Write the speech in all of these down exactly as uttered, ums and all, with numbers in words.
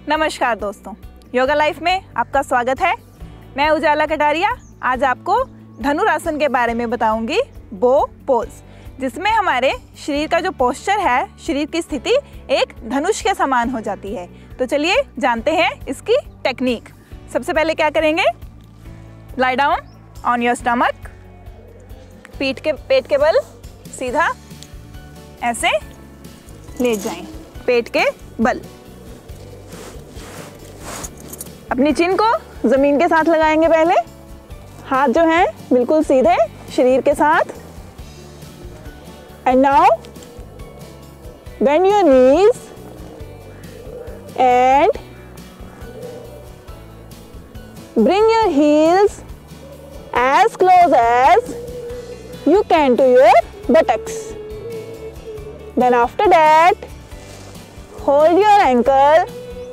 नमस्कार दोस्तों, योगा लाइफ में आपका स्वागत है। मैं उजाला कटारिया आज आपको धनुरासन के बारे में बताऊंगी, बो पोज, जिसमें हमारे शरीर का जो पोस्चर है, शरीर की स्थिति एक धनुष के समान हो जाती है। तो चलिए जानते हैं इसकी टेक्निक। सबसे पहले क्या करेंगे, lie down on your stomach, पीठ के पेट के बल सीधा ऐसे लेट जाएं, पेट के बल। अपनी चिन को जमीन के साथ लगाएंगे। पहले हाथ जो हैं बिल्कुल सीधे शरीर के साथ। And now bend your knees and bring your heels as close as you can to your buttocks. Then after that, hold your ankle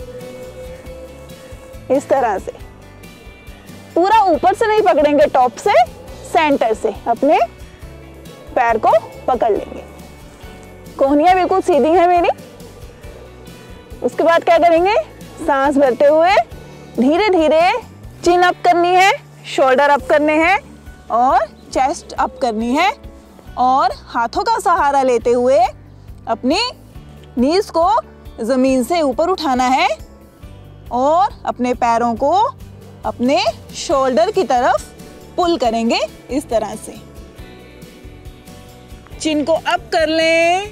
इस तरह से। पूरा ऊपर से नहीं पकड़ेंगे, टॉप से, सेंटर से अपने पैर को पकड़ लेंगे। कोहनियां बिल्कुल सीधी हैं मेरी। उसके बाद क्या करेंगे, सांस भरते हुए धीरे धीरे चिन अप करनी है, शोल्डर अप करने हैं और चेस्ट अप करनी है, और हाथों का सहारा लेते हुए अपनी नीज को जमीन से ऊपर उठाना है और अपने पैरों को अपने शोल्डर की तरफ पुल करेंगे इस तरह से। चिन को अप कर लें,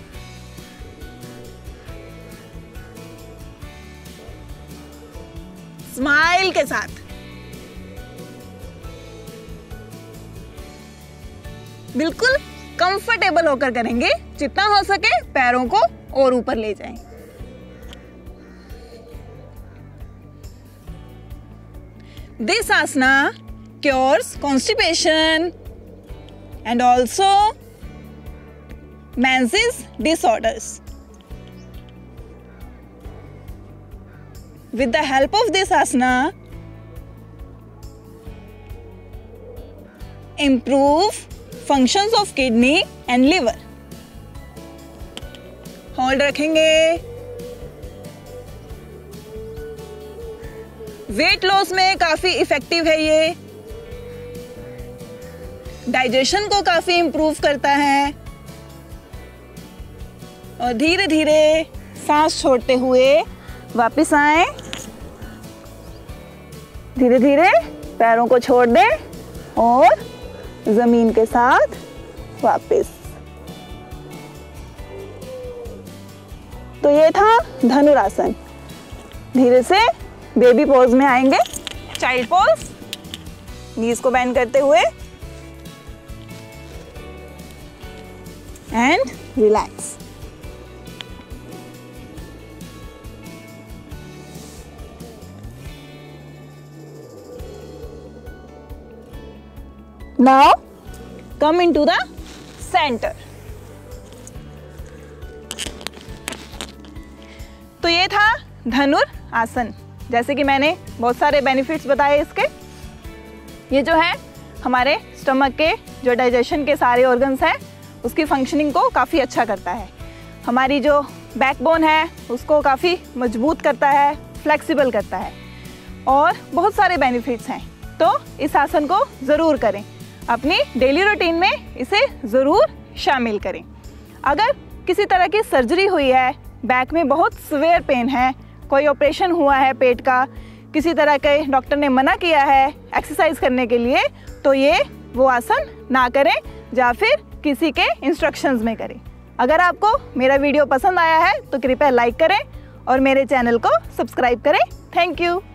स्माइल के साथ। बिल्कुल कंफर्टेबल होकर करेंगे, जितना हो सके पैरों को और ऊपर ले जाएं। This asana cures constipation and also menses disorders. With the help of this asana, improve functions of kidney and liver. Hold रखेंगे। वेट लॉस में काफी इफेक्टिव है ये। डाइजेशन को काफी इंप्रूव करता है। और धीरे धीरे सांस छोड़ते हुए वापस आए। धीरे धीरे पैरों को छोड़ दें और जमीन के साथ वापस। तो ये था धनुरासन। धीरे से बेबी पोज में आएंगे, चाइल्ड पोज। नीज को बेंड करते हुए and relax. Now come into the center. तो ये था धनुर आसन। जैसे कि मैंने बहुत सारे बेनिफिट्स बताए इसके। ये जो है हमारे स्टमक के जो डाइजेशन के सारे ऑर्गन्स हैं उसकी फंक्शनिंग को काफ़ी अच्छा करता है। हमारी जो बैकबोन है उसको काफ़ी मजबूत करता है, फ्लेक्सिबल करता है, और बहुत सारे बेनिफिट्स हैं। तो इस आसन को ज़रूर करें, अपनी डेली रूटीन में इसे ज़रूर शामिल करें। अगर किसी तरह की सर्जरी हुई है, बैक में बहुत सीवियर पेन है, कोई ऑपरेशन हुआ है पेट का, किसी तरह के डॉक्टर ने मना किया है एक्सरसाइज करने के लिए, तो ये वो आसन ना करें या फिर किसी के इंस्ट्रक्शंस में करें। अगर आपको मेरा वीडियो पसंद आया है तो कृपया लाइक करें और मेरे चैनल को सब्सक्राइब करें। Thank you.